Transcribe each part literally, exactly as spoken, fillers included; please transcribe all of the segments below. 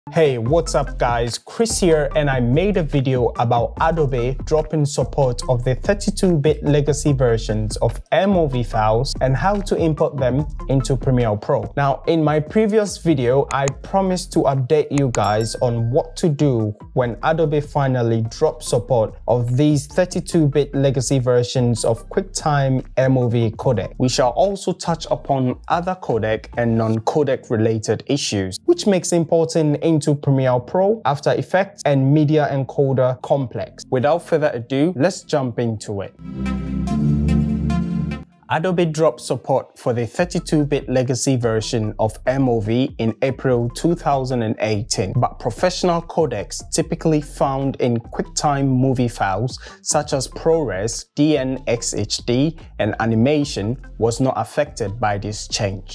Hey, what's up guys? Chris here, and I made a video about Adobe dropping support of the thirty-two bit legacy versions of M O V files and how to import them into Premiere Pro. Now, in my previous video, I promised to update you guys on what to do when Adobe finally drops support of these thirty-two bit legacy versions of QuickTime M O V codec. We shall also touch upon other codec and non-codec related issues, which makes importing into Premiere Pro, After Effects, and Media Encoder complex. Without further ado, let's jump into it. Adobe dropped support for the thirty-two bit legacy version of M O V in April two thousand eighteen, but professional codecs typically found in QuickTime movie files such as ProRes, D N X H D, and animation was not affected by this change.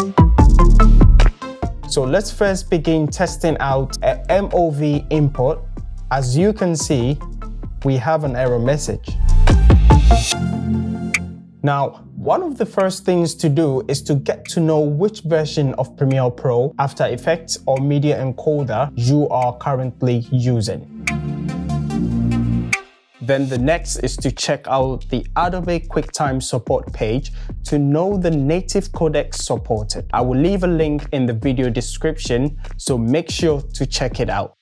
So let's first begin testing out an M O V import. As you can see, we have an error message. Now, one of the first things to do is to get to know which version of Premiere Pro, After Effects, or Media Encoder you are currently using. Then the next is to check out the Adobe QuickTime support page to know the native codecs supported. I will leave a link in the video description, so make sure to check it out.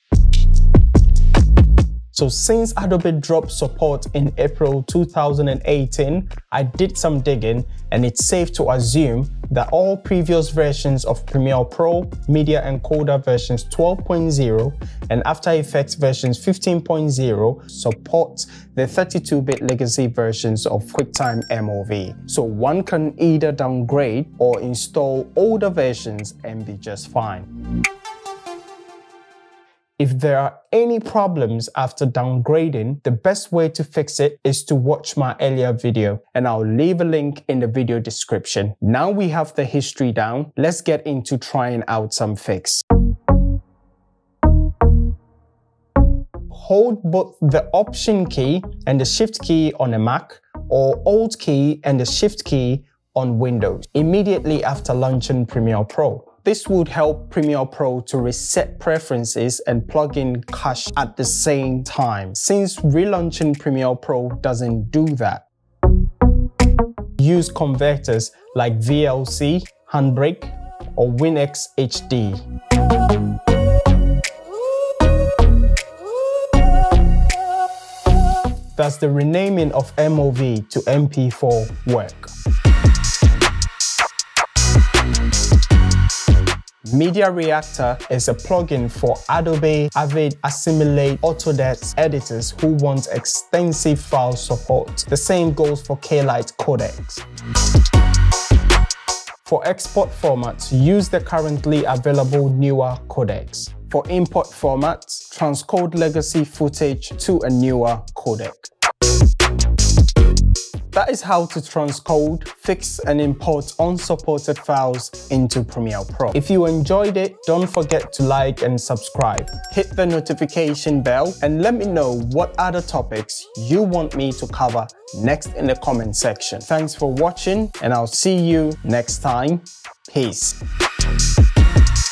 So since Adobe dropped support in April two thousand eighteen, I did some digging, and it's safe to assume that all previous versions of Premiere Pro, Media Encoder versions twelve point zero, and After Effects versions fifteen point zero support the thirty-two bit legacy versions of QuickTime M O V. So one can either downgrade or install older versions and be just fine. If there are any problems after downgrading, the best way to fix it is to watch my earlier video, and I'll leave a link in the video description. Now we have the history down, let's get into trying out some fix. Hold both the Option key and the Shift key on a Mac, or Alt key and the Shift key on Windows immediately after launching Premiere Pro. This would help Premiere Pro to reset preferences and plug in cache at the same time, since relaunching Premiere Pro doesn't do that. Use converters like V L C, Handbrake, or WinX H D. Does the renaming of M O V to M P four work? Media Reactor is a plugin for Adobe, Avid, Assimilate, Autodesk editors who want extensive file support. The same goes for K-Lite codecs. For export formats, use the currently available newer codecs. For import formats, transcode legacy footage to a newer codec. That is how to transcode, fix, and import unsupported files into Premiere Pro. If you enjoyed it, don't forget to like and subscribe. Hit the notification bell and let me know what other topics you want me to cover next in the comment section. Thanks for watching, and I'll see you next time. Peace.